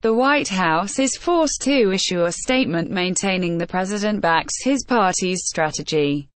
The White House is forced to issue a statement maintaining the president backs his party's strategy.